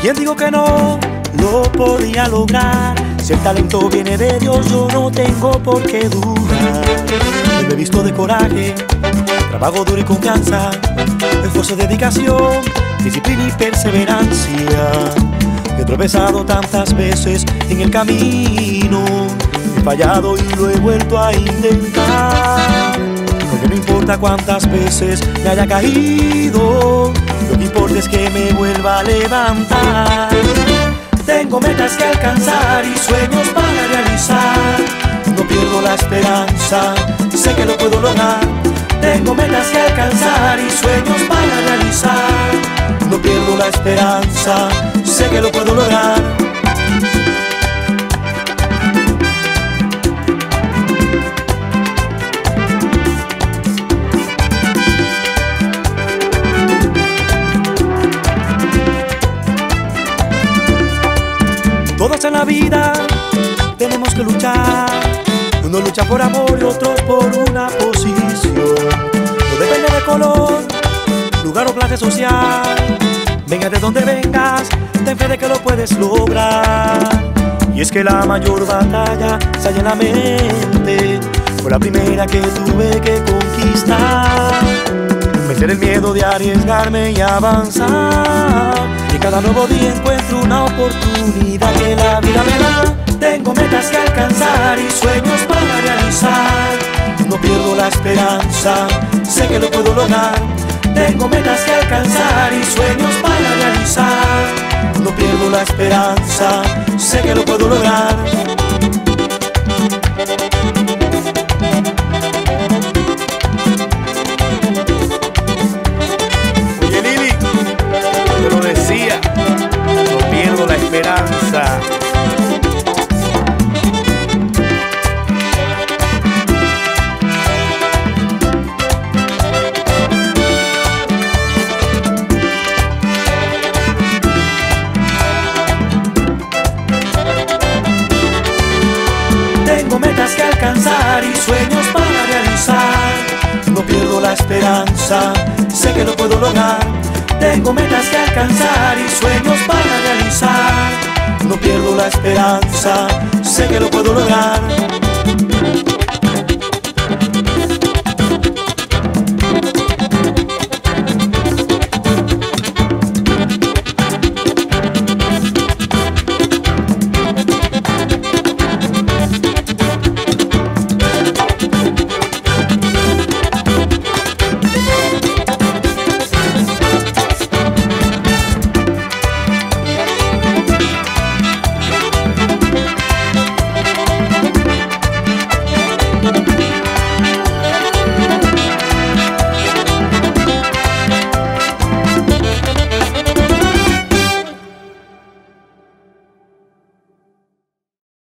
Bien digo que no lo podía lograr. Si el talento viene de Dios, yo no tengo por qué dudar. Yo me he visto de coraje, trabajo duro y confianza, esfuerzo, dedicación, disciplina y perseverancia. He tropezado tantas veces en el camino, he fallado y lo he vuelto a intentar. Porque no importa cuántas veces me haya caído, lo que importa es que me vuelva a levantar. Tengo metas que alcanzar y sueños para realizar. No pierdo la esperanza, sé que lo puedo lograr. Tengo metas que alcanzar y sueños para realizar. No pierdo la esperanza, sé que lo puedo lograr. Todos en la vida tenemos que luchar. Uno lucha por amor y otros por una posición. No depende de color, lugar o clase social. Venga de donde vengas, ten fe de que lo puedes lograr. Y es que la mayor batalla se halla en la mente. Fue la primera que tuve que conquistar. Vencer el miedo de arriesgarme y avanzar. Y cada nuevo día encuentro una oportunidad que la vida me da. Tengo metas que alcanzar y sueños para realizar. No pierdo la esperanza, sé que lo puedo lograr. Tengo metas que alcanzar y sueños para realizar. No pierdo la esperanza, sé que lo puedo lograr. Oye Lili, te lo decía, no pierdo la esperanza. Tengo metas que alcanzar y sueños para realizar. No pierdo la esperanza, sé que lo puedo lograr. Tengo metas que alcanzar y sueños para realizar. No pierdo la esperanza, sé que lo puedo lograr.